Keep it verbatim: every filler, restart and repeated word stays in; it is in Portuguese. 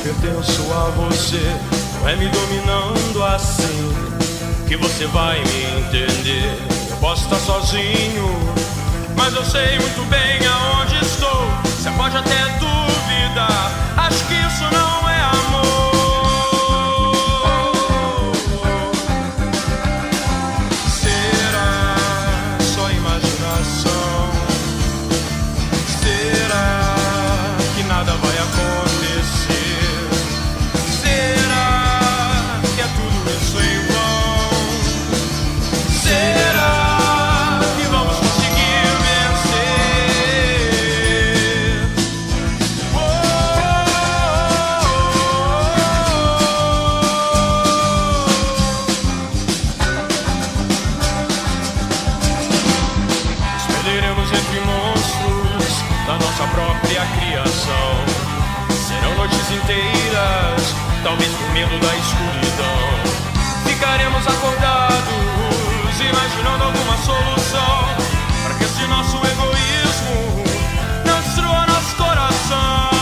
pertenço a você. Não é me dominando assim que você vai me entender. Eu posso estar sozinho, mas eu sei muito bem aonde estou. Você pode até duvidar, acho que isso não é amor. Entre monstros da nossa própria criação. Serão noites inteiras, talvez por medo da escuridão. Ficaremos acordados, imaginando alguma solução para que esse nosso egoísmo não destrua nosso coração.